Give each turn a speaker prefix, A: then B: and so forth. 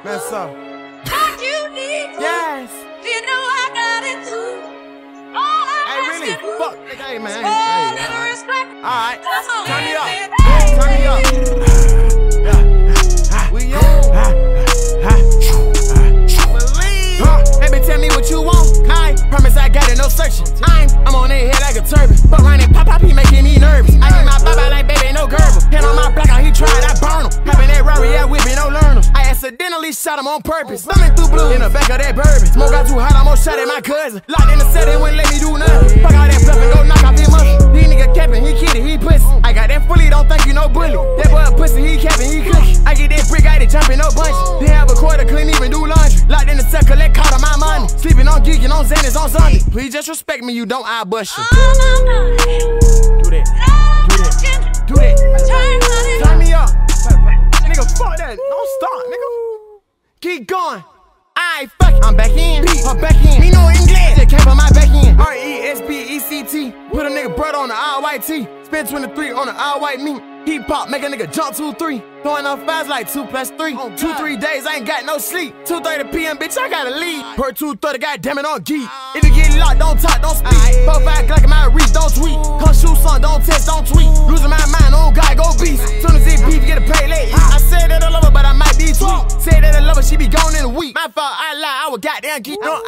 A: Mess up.
B: What you need.
A: Yes.
B: You know I got it too.
A: Hey, really? Fuck. Hey, man.
B: Hey,
A: alright. Turn me up. Turn me up. Yeah. We on. Believe. Baby, tell me what you want. I promise I got it, no searching. I'm on their head like a turban. But running pop, he making me nervous. I get my baba like baby, no gerbil. Hit on my block, he tried, I burn him. Popping that Rari, I whip it, no learners. I accidentally shot him on purpose. Thumbing through blue in the back of that bourbon. Smoke got too hot, I almost shot at my cousin. Locked in the set, they wouldn't let me do nothing. Fuck all that bluff and go knock off his muscle. These nigga capping, he kidding, he pussy. I got that fully, don't think you no bully. That boy a pussy, he capping, he cooking. I get that brick, I get jumping, no bunch. Didn't have a quarter, couldn't even do laundry. Locked in the set, collect caught on my money. Sleeping on geeking, on Xanax, on Sunday. Please just respect me, you don't, I bust you. Do that. Do that. Turn me up. Nigga, fuck that. Don't stop, nigga. Keep going. Aight, fuck it. I'm back in. I'm back in. Me no English. Just came from my back end. R-E-S-P-E-C-T. Put a nigga brother on the all-white tee. Spend 23 on the all-white meat. He pop, make a nigga jump 2-3. Throwing up fast like 2 + 3. 2-3 days, I ain't got no sleep. 2:30 p.m., bitch, I gotta leave. Per 2:30, goddamn it, on geek. If you get locked, don't talk, don't speak. 4-5 Glock in my reach, don't tweet. Come shoot son, don't test.